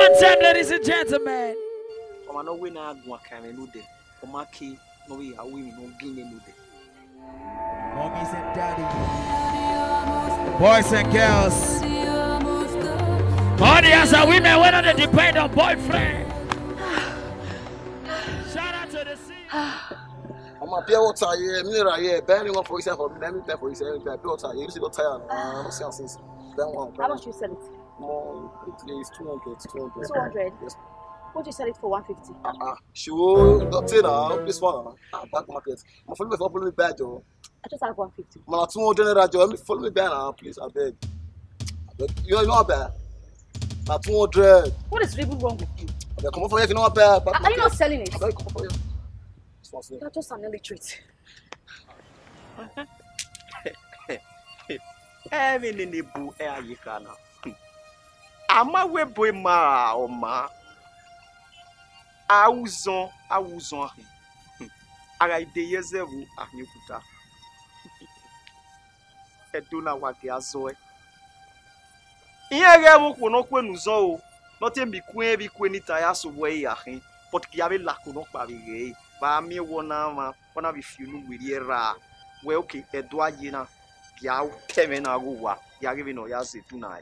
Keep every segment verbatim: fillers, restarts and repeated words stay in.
One time, ladies and gentlemen. I'm not winning. I'm going to no day. I'm not key. No way. I win. No gain. No day. Mommies and daddy, boys and girls. Audience and women, whether they depend on boyfriend. Shout out to the sea. I'm a pure water here, mirror here, burning one for yourself, or let me pay for yourself. Pure water, you see, got tired. Uh, since then one. How much you sell it? More, it's two hundred, two hundred. Two hundred. Yes. Would you sell it for one fifty? Ah, uh, uh, sure. Got it now. This one, ah, back market. I'm follow me, follow me back, Joe. I just have one fifty. Man, two hundred naira, Joe. Follow me back now, please. I beg. I beg. You know bad. Now two hundred. What is really wrong with you? I beg, come on for you. If you know bad. Are, are you not selling it? I beg, come on for you. You're just an illiterate. Even in the book, air you can. I'm a way boy, ma or ma. I was on, I was on him. I did years ago, I knew that. I don't know what they are so. Here I will not when so. Not in be queen, be queen it I ask away, but Kiabe Lacuno Pavigay. But me one arm, one of if you know with ye ra. Well, okay, Edward Yena, Piao, Kevin Agua, Yagivino Yasi tonight.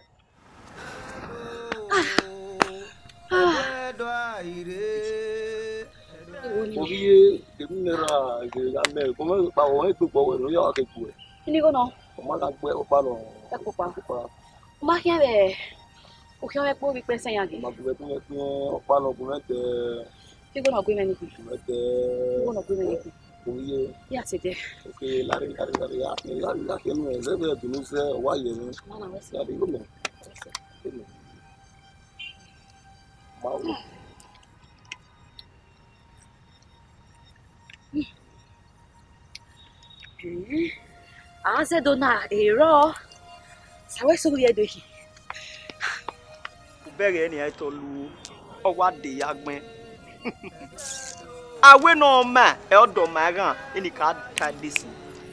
Oye, Gemera, Gamel, come on, to go in New York. You go no? Mother, well, Palo, Papa. Machiavelli. Okay, I will be pressing again. Palo, you go not go anything. You go not go anything. Yes, it is. Okay, Larry, Larry, Larry, Larry, Larry, Larry, Larry, why you know? I said, don't have a raw. So, what's we are doing? Very any I told you, or what the young man. I went on man, elder Magan, any card can listen.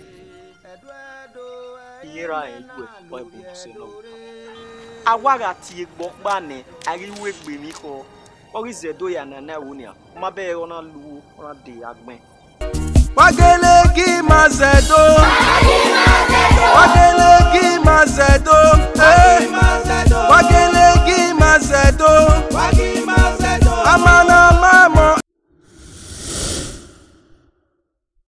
Here I am, boy, say no. I was at the book banner, I will wait with me for. Or is the doyan and Naunia? My bear on a loo or a day, young man. Wagelegi mazedo